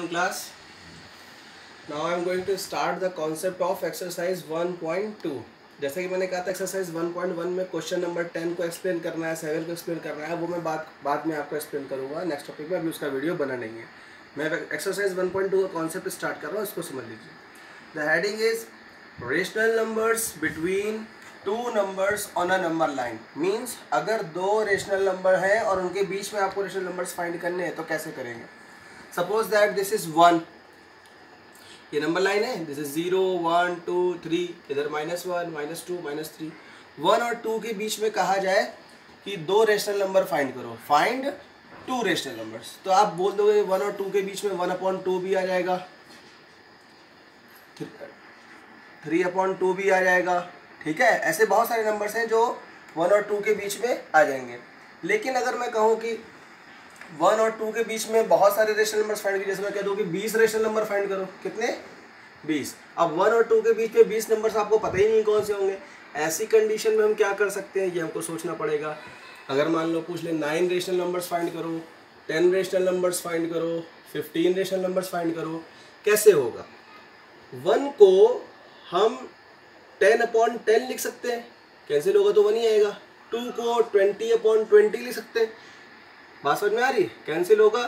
everyone class. Now I am going to start the concept of exercise 1.2. जैसे कि मैंने कहा था एक्सरसाइज 1.1 में क्वेश्चन नंबर 10 को एक्सप्लेन करना है, 7 को एक्सप्लेन करना है, वो मैं बाद में आपको एक्सप्लेन करूँगा नेक्स्ट टॉपिक में। अभी उसका वीडियो बना नहीं है। मैं एक्सरसाइज 1.2 का कॉन्सेप्ट स्टार्ट कर रहा हूँ, इसको समझ लीजिए। The heading is rational numbers between two numbers on a number line. Means अगर दो रेशनल नंबर हैं और उनके बीच में आपको रेशनल नंबर्स फाइंड करने हैं तो कैसे करेंगे। सपोज दैट दिस इज 1, ये नंबर लाइन है, दिस इज 0 1 2 3, इधर -1 -2 -3। 1 और 2 के बीच में कहा जाए कि दो रेशनल नंबर फाइंड करो, फाइंड टू रेशनल नंबर्स। तो आप बोल दोगे 1 और 2 के बीच में 1/2 भी आ जाएगा, 3/2 भी आ जाएगा, ठीक है। ऐसे बहुत सारे नंबर्स हैं जो 1 और 2 के बीच में आ जाएंगे। लेकिन अगर मैं कहूँ कि 1 और 2 के बीच में बहुत सारे रेशनल नंबर्स फाइंड कीजिए, जैसे मैं कह दूँ कि 20 रेशनल नंबर फाइंड करो, कितने 20। अब 1 और 2 के बीच में 20 नंबर्स आपको पता ही नहीं कौन से होंगे। ऐसी कंडीशन में हम क्या कर सकते हैं, ये हमको सोचना पड़ेगा। अगर मान लो पूछ ले 9 रेशनल नंबर्स फाइंड करो, 10 रेशनल नंबर्स फाइंड करो, 15 रेशनल नंबर्स फाइंड करो, कैसे होगा। 1 को हम 10/10 लिख सकते हैं, कैंसिल होगा तो 1 ही आएगा। 2 को 20/20 लिख सकते हैं, बात समझ में आ रही है, कैंसिल होगा।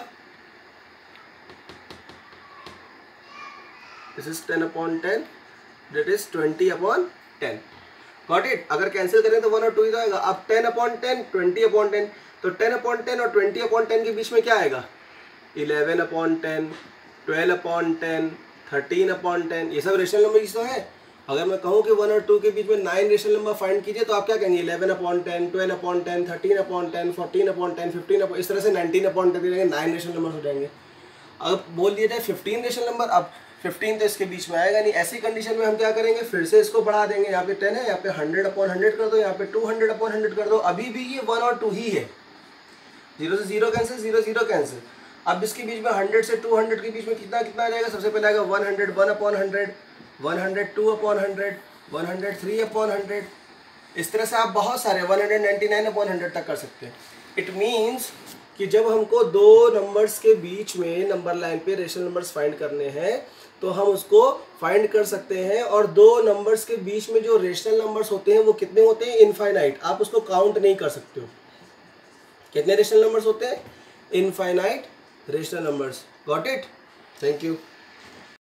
This is 10/10, that is 20/10। Got it. अगर कैंसिल करें तो 1 और 2 ही तो आएगा। अब 10/10 20/10, तो 10/10 और 20/10 के बीच में क्या आएगा, 11/10 12/10 13/10। ये सब रेशनल नंबर की तो है। अगर मैं कहूँ कि 1 और 2 के बीच में 9 रेशनल नंबर फाइंड कीजिए, तो आप क्या कहेंगे, 11/10 12/10 13/10 14/10 15, इस तरह से 19/10 9 रेशनल नंबर हो जाएंगे। अब बोल दिया जाए 15 रेशनल नंबर, अब 15 तो इसके बीच में आएगा नहीं। ऐसी कंडीशन में हम क्या करेंगे, फिर से इसको बढ़ा देंगे। यहाँ पे 10 है, यहाँ पे 100/100 कर दो, यहाँ पे 200/100 कर दो। अभी भी ये 1 और 2 ही है, 0 से 0 कैंसिल, 0 0 कैंसिल। अब इसके बीच में 100 से 200 के बीच में कितना कितना आ जाएगा। सबसे पहले आएगा 100 1/100, 100 2/100, 100 3/100। इस तरह से आप बहुत सारे 199/100 तक कर सकते हैं। इट मीन्स कि जब हमको दो नंबर्स के बीच में नंबर लाइन पे रेशनल नंबर्स फाइंड करने हैं तो हम उसको फाइंड कर सकते हैं। और दो नंबर्स के बीच में जो रेशनल नंबर्स होते हैं वो कितने होते हैं, इनफाइनाइट। आप उसको काउंट नहीं कर सकते हो। कितने रेशनल नंबर्स होते हैं, infinite rational numbers. Got it, thank you.